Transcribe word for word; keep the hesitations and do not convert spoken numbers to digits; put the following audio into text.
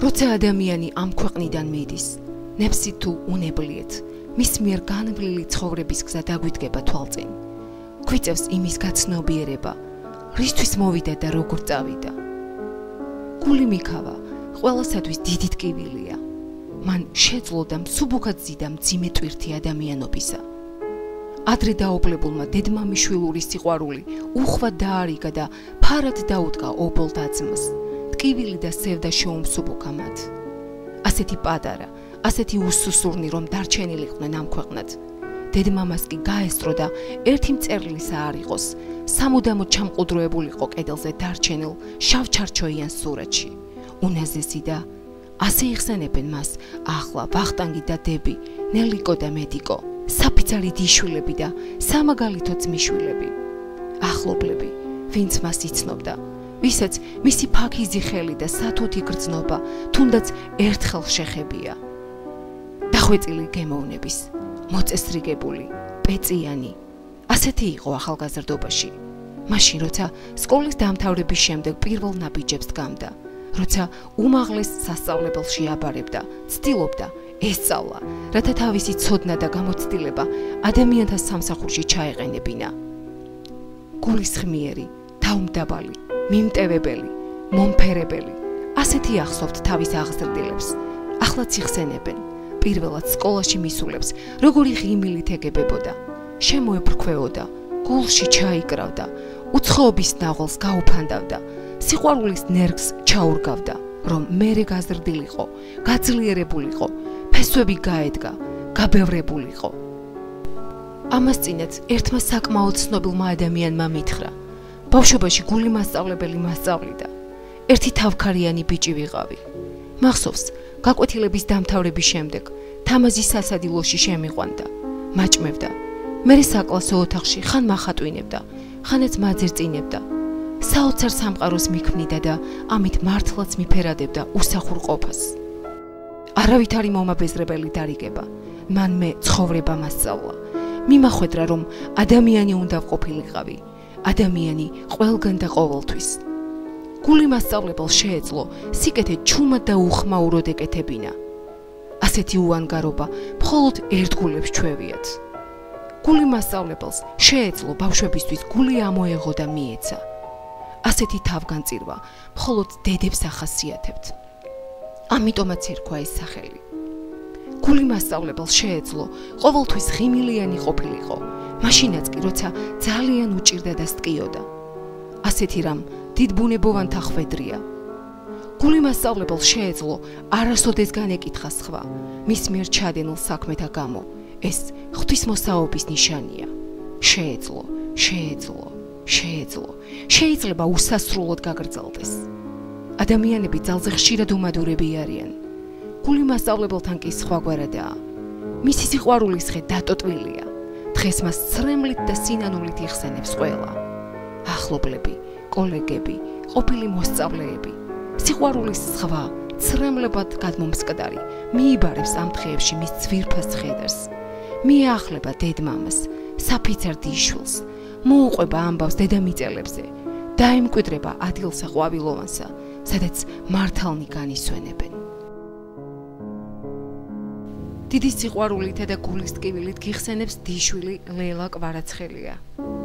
როცა ადამიანი ამ ქვეყნიდან მიდის, ნებსი თუ უნებლიეთ, მის მიერ განვლილი ცხოვრების გზა დაგვიდგება თვალწინ. გვიწევს იმის გაცნობიერება, რისთვის მოვიდა და როგორ წავიდა. გული მიქავა ყველასათვის დიდი ტკივილია. მან შეძლო და მსუბუქად ზიდა მძიმე ტვირთი ადამიანობისა. ადრე დაობლებულმა დედმამიშვილური სიყვარული უხვად დაარიგა და ფარად დაუდგა ობოლ და-ძმას. ტკივილი და სევდა შეუმსუბუქა მათ. ასეთი პატარა, ასეთი უსუსურნი, რომ დარჩენილიყვნენ ამ ქვეყნად. დედმამას კი გაესწრო და ერთი მწერლის არ იყოს, სამუდამოდ ჩამყუდროებულიყო კედელზე დარჩენილ შავ-ჩარჩოიან სურათში. უნაზესი და ასე იხსენებენ მას ახლა ვახტანგი და დები, ნელიკო და მედიკო, საფიცარი დიშვილები და სამაგალითო ძმისშვილები. ახლობლები, ვინც მას იცნობდა, ვისაც მისი ფაქიზი ხელი და სათუთი გრძნობა თუნდაც ერთხელ შეხებია. დახვეწილი გემოვნების, მოწესრიგებული, პეწიანი. ასეთი იყო ახალგაზრდობაში. მაშინ, როცა სკოლის დამთავრების შემდეგ პირველ ნაბიჯებს დგამდა, როცა უმაღლეს სასწავლებელში აბარებდა, ცდილობდა ესწავლა, რათა თავისი ცოდნა და გამოცდილება ადამიანთა სამსახურში ჩაეყენებინა. გულისხმიერი, დაუმდაბალი, მიმტევებელი, მომფერებელი, ასეთი ახსოვთ თავის აღზრდილებს. ახლაც იხსენებენ, პირველად სკოლაში მისულებს, როგორი ღიმილით ეგებებოდა, შემოეფრქვეოდა, გულში ჩაიკრავდა, უცხოობის ნაღველს გაუფანდავდა, სიყვარულის ნერგს ჩაურგავდა, რომ მერე გაზრდილიყო, გაძლიერებულიყო, ფესვები გაედგა, გაბევრებულიყო. ამას წინაც ერთმა საკმაოდ ცნობილმა ადამიანმა მითხრა, ბავშვობაში გული მასწავლებელი მასწავლიდა, ერთი თავქარიანი ბიჭი ვიყავი. მახსოვს, გაკვეთილების დამთავრების შემდეგ თამაზის სასადილოში შემიყვანდა, მაჭმევდა, მერე საკლასო ოთახში ხან მახატვინებდა, ხანაც მაძერწინებდა. საოცარ სამყაროს მიქმნიდა და ამით მართლაც მიფერადებდა უსახურყოფას. არავითარი მომაბეზრებელი დარიგება, მან მე ცხოვრება მასწავლა. მიმახვედრა, რომ ადამიანი უნდა ვყოფილიყავი, ადამიანი ყველგან და ყოველთვის. გული მასწავლებელს შეეძლო სიკეთე ჩუმად და უხმაუროდ ეკეთებინა. ასეთი უანგარობა მხოლოდ ერთგულებს ჩვევიათ. გული მასწავლებელს შეეძლო ბავშვებისთვის გული ამოეღო და მიეცა. ასეთი თავგანწირვა მხოლოდ დედებს ახასიათებთ. ამიტომაც ერქვა ეს სახელი. გული მასწავლებელს შეეძლო ყოველთვის ღიმილიანი ყოფილიყო, მაშინაც კი როცა ძალიან უჭირდა და სტკიოდა. ასეთი რამ დიდ ბუნებოვანთა ხვედრია. გული მასწავლებელს შეეძლო არასოდეს განეკითხა სხვა, მის მიერ ჩადენილ საქმეთა გამო, ეს ღვთისმოსაობის ნიშანია. შეეძლო, შეეძლო, შეეძლო, შეიძლება უსასრულოდ გაგრძელდეს. ადამიანები ძალზე ხშირად უმადურები არიან. გული მასწავლებელთან კი სხვაგვარადაა. მისი სიყვარულის ხე დატოტვილია. დღეს მას ცრემლით და სინანულით იხსენებს ყველა. ახლობლები, კოლეგები, ყოფილი მოსწავლეები, სიყვარულის სხვა, ცრემლებად გადმომსკდარი, მიიბარებს ამ დღეებში მის ძვირფას ხედარს. მიახლება დედმამას, საფიცარ დიშვილს, მოუყვება ამბავს დედამიწელებზე, დაემკვიდრება ადგილსა ყვავილოვანსა, სადაც მართალნი განისვენებენ. დიდი სიყვარულითა და გულის ტკივილით გიხსენებს დიშვილი ლელა კვარაცხელია.